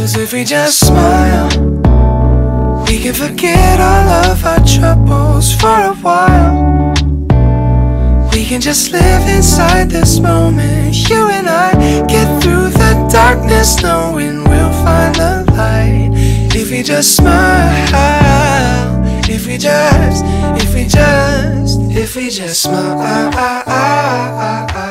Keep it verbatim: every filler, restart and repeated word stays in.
'Cause if we just smile, we can forget all of our troubles for a while. We can just live inside this moment. You and I get through the darkness, knowing we'll find the light. If we just smile, if we just, if we just, if we just smile.